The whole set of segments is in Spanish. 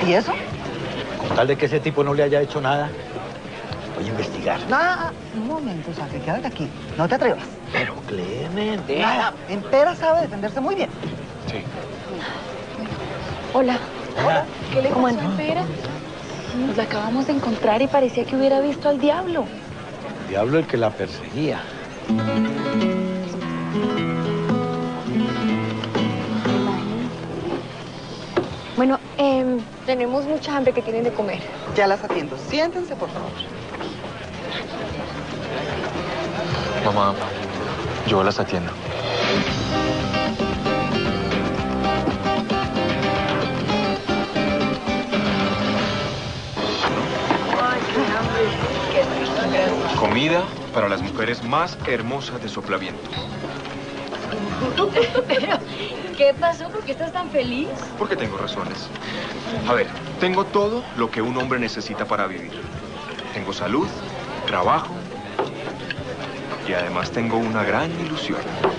¿Y eso? Con tal de que ese tipo no le haya hecho nada, voy a investigar. Nada, un momento, Sangre, quédate aquí. No te atrevas. Pero Clemente... Nada, Empera sabe defenderse muy bien. Sí. Hola. Hola. ¿Qué le pasó a Empera? Nos la acabamos de encontrar y parecía que hubiera visto al diablo. El diablo el que la perseguía. Bueno, tenemos mucha hambre. ¿Qué tienen de comer? Ya las atiendo. Siéntense, por favor. Mamá, yo las atiendo. Comida para las mujeres más hermosas de Soplaviento. Pero, ¿qué pasó? ¿Por qué estás tan feliz? Porque tengo razones. A ver, tengo todo lo que un hombre necesita para vivir. Tengo salud, trabajo y además tengo una gran ilusión.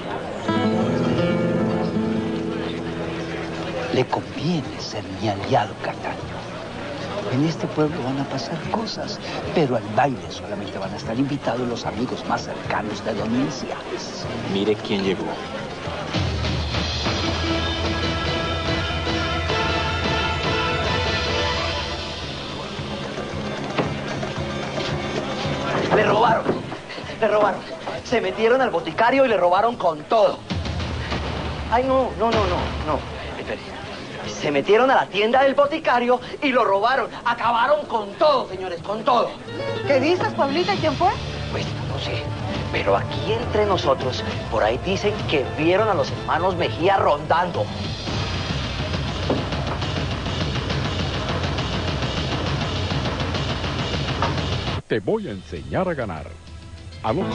Le conviene ser mi aliado, Castaño. En este pueblo van a pasar cosas, pero al baile solamente van a estar invitados los amigos más cercanos de Don Milciades. Mire quién llegó. Le robaron. Le robaron. Se metieron al boticario y le robaron con todo. Ay, no. Espere. Se metieron a la tienda del boticario y lo robaron. Acabaron con todo, señores, con todo. ¿Qué dices, Pablita? ¿Y quién fue? Pues no sé, pero aquí entre nosotros, por ahí dicen que vieron a los hermanos Mejía rondando. Te voy a enseñar a ganar. Anota.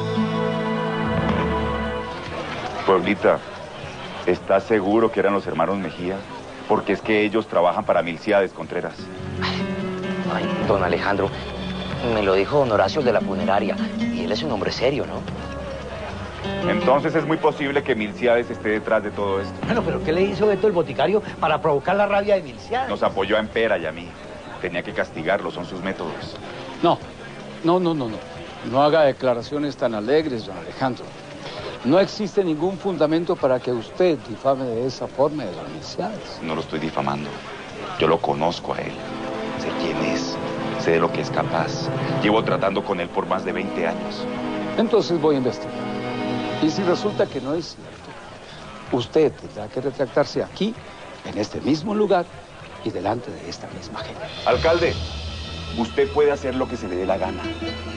Pueblita, ¿estás seguro que eran los hermanos Mejía? Porque es que ellos trabajan para Milciades Contreras. Ay, don Alejandro, me lo dijo don Horacio de la funeraria, y él es un hombre serio, ¿no? Entonces es muy posible que Milciades esté detrás de todo esto. Bueno, pero ¿qué le hizo Beto el boticario para provocar la rabia de Milciades? Nos apoyó a Empera y a mí. Tenía que castigarlo, son sus métodos. No. No haga declaraciones tan alegres, don Alejandro. No existe ningún fundamento para que usted difame de esa forma de don Milciades. No lo estoy difamando. Yo lo conozco a él. Sé quién es. Sé de lo que es capaz. Llevo tratando con él por más de 20 años. Entonces voy a investigar. Y si resulta que no es cierto, usted tendrá que retractarse aquí, en este mismo lugar y delante de esta misma gente. Alcalde, usted puede hacer lo que se le dé la gana.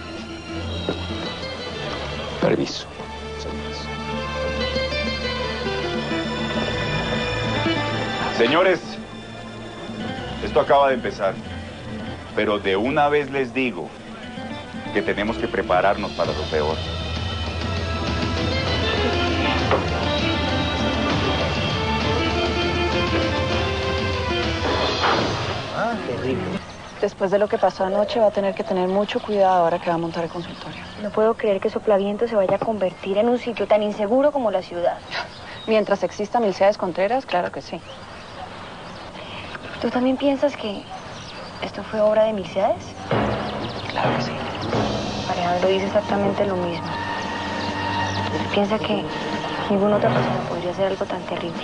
Permiso, señores. Señores, esto acaba de empezar, pero de una vez les digo que tenemos que prepararnos para lo peor. Terrible. Después de lo que pasó anoche va a tener que tener mucho cuidado ahora que va a montar el consultorio. No puedo creer que Soplaviento se vaya a convertir en un sitio tan inseguro como la ciudad. Mientras exista Milciades Contreras, claro que sí. ¿Tú también piensas que esto fue obra de Milciades? Claro que sí. Pareado lo dice exactamente lo mismo. Piensa que ninguna otra persona podría hacer algo tan terrible.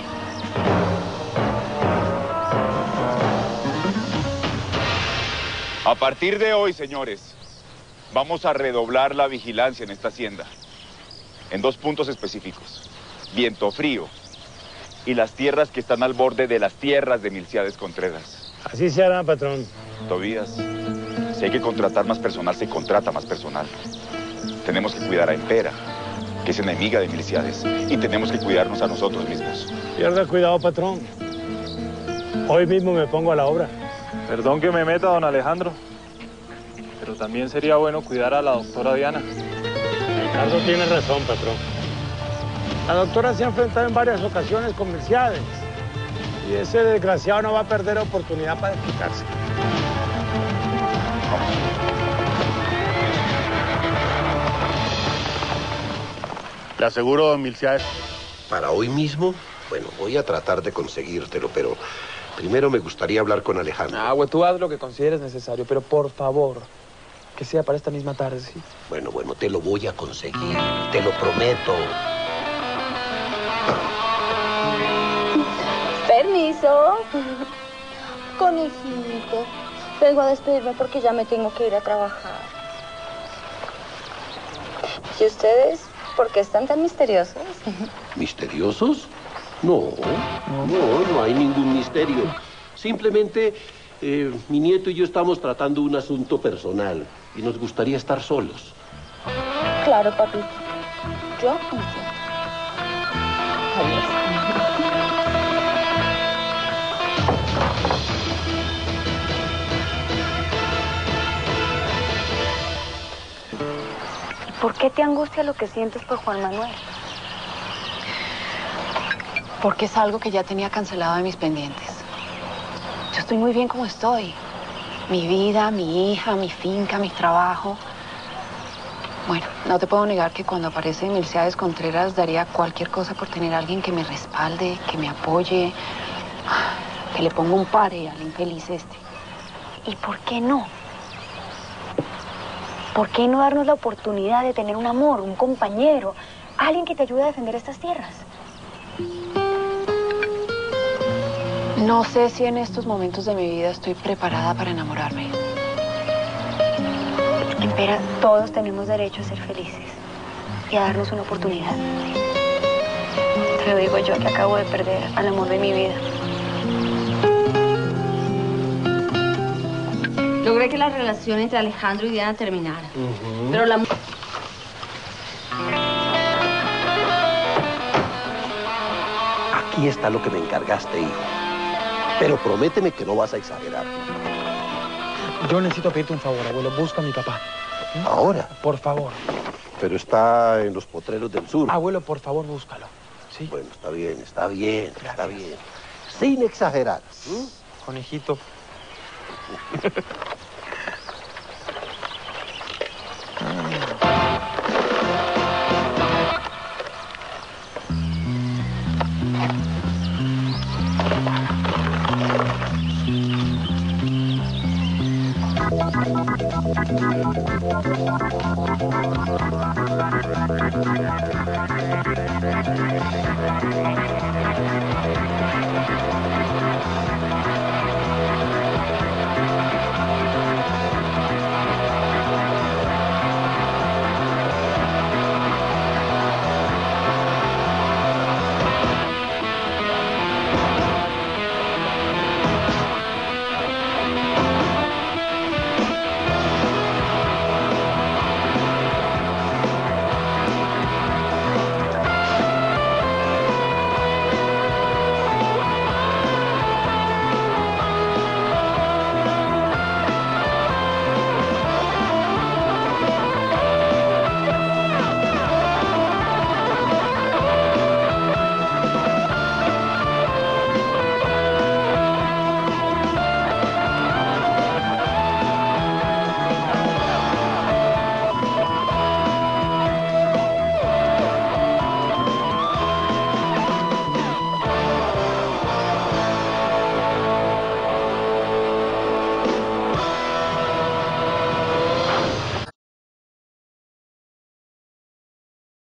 A partir de hoy, señores, vamos a redoblar la vigilancia en esta hacienda. En 2 puntos específicos. Viento Frío y las tierras que están al borde de las tierras de Milciades Contreras. Así se hará, patrón. Tobías, si hay que contratar más personal, se contrata más personal. Tenemos que cuidar a Empera, que es enemiga de Milciades, y tenemos que cuidarnos a nosotros mismos. Pierda cuidado, patrón. Hoy mismo me pongo a la obra. Perdón que me meta, don Alejandro, pero también sería bueno cuidar a la doctora Diana. Ricardo tiene razón, patrón. La doctora se ha enfrentado en varias ocasiones con Milciades. Y ese desgraciado no va a perder oportunidad para explicarse. Le aseguro, don Milciades. Para hoy mismo, bueno, voy a tratar de conseguírtelo, pero Primero me gustaría hablar con Alejandro. Ah, güey, tú haz lo que consideres necesario, pero por favor, que sea para esta misma tarde, ¿sí? Bueno, te lo voy a conseguir, te lo prometo. Permiso. Conejito, vengo a despedirme porque ya me tengo que ir a trabajar. ¿Y ustedes por qué están tan misteriosos? ¿Misteriosos? No hay ningún misterio. Simplemente mi nieto y yo estamos tratando un asunto personal y nos gustaría estar solos. Claro, papi. Yo entiendo. Adiós. ¿Por qué te angustia lo que sientes por Juan Manuel? Porque es algo que ya tenía cancelado de mis pendientes. Yo estoy muy bien como estoy. Mi vida, mi hija, mi finca, mi trabajo. Bueno, no te puedo negar que cuando aparece Milciades Contreras daría cualquier cosa por tener a alguien que me respalde, que me apoye, que le ponga un pare al infeliz este. ¿Y por qué no? ¿Por qué no darnos la oportunidad de tener un amor, un compañero, alguien que te ayude a defender estas tierras? No sé si en estos momentos de mi vida estoy preparada para enamorarme. Empera, todos tenemos derecho a ser felices y a darnos una oportunidad. Te lo digo yo que acabo de perder al amor de mi vida. Logré que la relación entre Alejandro y Diana terminara. Pero la... Aquí está lo que me encargaste, hijo. Pero prométeme que no vas a exagerar. Yo necesito pedirte un favor, abuelo. Busca a mi papá. ¿Ahora? Por favor. Pero está en los potreros del sur. Abuelo, por favor, búscalo. ¿Sí? Bueno, está bien. Sin exagerar. Conejito.